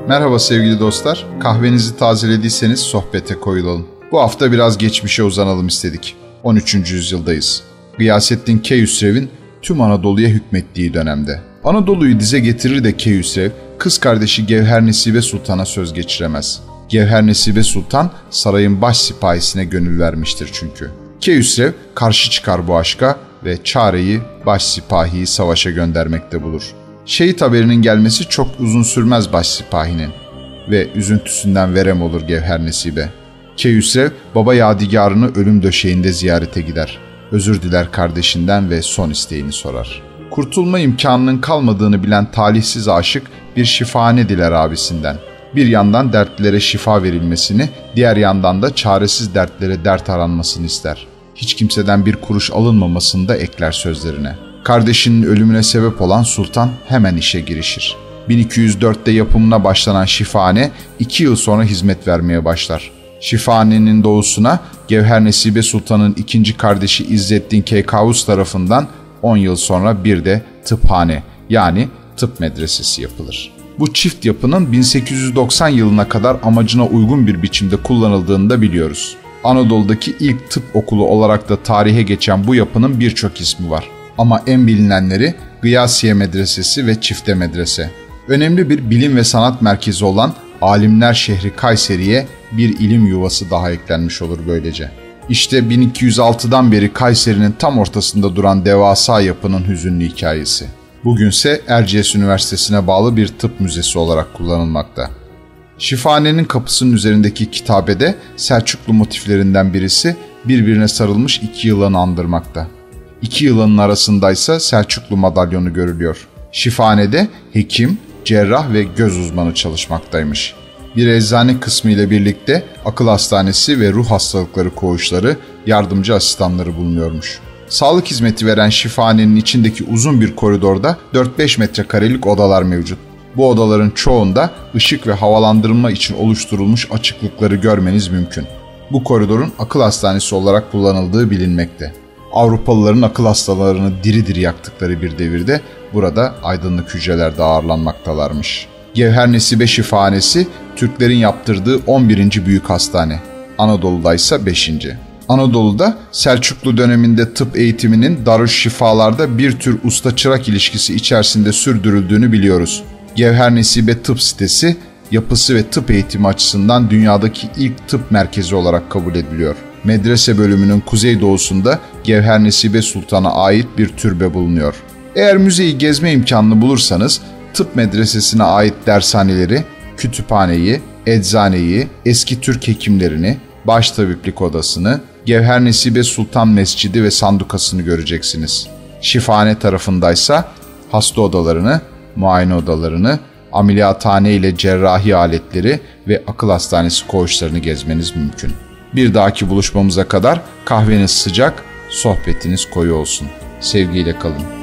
Merhaba sevgili dostlar. Kahvenizi tazelediyseniz sohbete koyulalım. Bu hafta biraz geçmişe uzanalım istedik. 13. yüzyıldayız. Gıyasettin Keyhüsrev'in tüm Anadolu'ya hükmettiği dönemde. Anadolu'yu dize getirir de Keyhüsrev, kız kardeşi Gevhernesibe Sultan'a söz geçiremez. Gevhernesibe Sultan sarayın baş sipahisine gönül vermiştir çünkü. Keyhüsrev karşı çıkar bu aşka ve çareyi baş sipahiyi savaşa göndermekte bulur. Şehit haberinin gelmesi çok uzun sürmez başsipahinin ve üzüntüsünden verem olur Gevhernesibe. Keyhüsrev baba yadigarını ölüm döşeğinde ziyarete gider. Özür diler kardeşinden ve son isteğini sorar. Kurtulma imkanının kalmadığını bilen talihsiz aşık bir şifahane diler abisinden. Bir yandan dertlere şifa verilmesini, diğer yandan da çaresiz dertlere dert aranmasını ister. Hiç kimseden bir kuruş alınmamasını da ekler sözlerine. Kardeşinin ölümüne sebep olan sultan hemen işe girişir. 1204'te yapımına başlanan şifahane 2 yıl sonra hizmet vermeye başlar. Şifahanenin doğusuna Gevhernesibe Sultan'ın ikinci kardeşi İzzettin Keykavus tarafından 10 yıl sonra bir de tıphane yani tıp medresesi yapılır. Bu çift yapının 1890 yılına kadar amacına uygun bir biçimde kullanıldığını da biliyoruz. Anadolu'daki ilk tıp okulu olarak da tarihe geçen bu yapının birçok ismi var. Ama en bilinenleri Gıyasiye Medresesi ve Çifte Medrese. Önemli bir bilim ve sanat merkezi olan alimler şehri Kayseri'ye bir ilim yuvası daha eklenmiş olur böylece. İşte 1206'dan beri Kayseri'nin tam ortasında duran devasa yapının hüzünlü hikayesi. Bugünse Erciyes Üniversitesi'ne bağlı bir tıp müzesi olarak kullanılmakta. Şifahanenin kapısının üzerindeki kitabede Selçuklu motiflerinden birisi birbirine sarılmış 2 yılanı andırmakta. 2 yılanın arasındaysa Selçuklu madalyonu görülüyor. Şifahanede hekim, cerrah ve göz uzmanı çalışmaktaymış. Bir eczane kısmı ile birlikte akıl hastanesi ve ruh hastalıkları koğuşları, yardımcı asistanları bulunuyormuş. Sağlık hizmeti veren şifahanenin içindeki uzun bir koridorda 4-5 metrekarelik odalar mevcut. Bu odaların çoğunda ışık ve havalandırma için oluşturulmuş açıklıkları görmeniz mümkün. Bu koridorun akıl hastanesi olarak kullanıldığı bilinmekte. Avrupalıların akıl hastalarını diri diri yaktıkları bir devirde burada aydınlık hücrelerde ağırlanmaktalarmış. Gevhernesibe Şifahanesi Türklerin yaptırdığı 11. büyük hastane. Anadolu'da ise 5. Anadolu'da Selçuklu döneminde tıp eğitiminin Darüşşifalar'da bir tür usta-çırak ilişkisi içerisinde sürdürüldüğünü biliyoruz. Gevhernesibe Tıp Sitesi, yapısı ve tıp eğitimi açısından dünyadaki ilk tıp merkezi olarak kabul ediliyor. Medrese bölümünün kuzeydoğusunda Gevhernesibe Sultan'a ait bir türbe bulunuyor. Eğer müzeyi gezme imkanını bulursanız tıp medresesine ait dershaneleri, kütüphaneyi, eczaneyi, eski Türk hekimlerini, baştabiplik odasını, Gevhernesibe Sultan Mescidi ve sandukasını göreceksiniz. Şifahane tarafındaysa hasta odalarını, muayene odalarını, ameliyathane ile cerrahi aletleri ve akıl hastanesi koğuşlarını gezmeniz mümkün. Bir dahaki buluşmamıza kadar kahveniz sıcak, sohbetiniz koyu olsun. Sevgiyle kalın.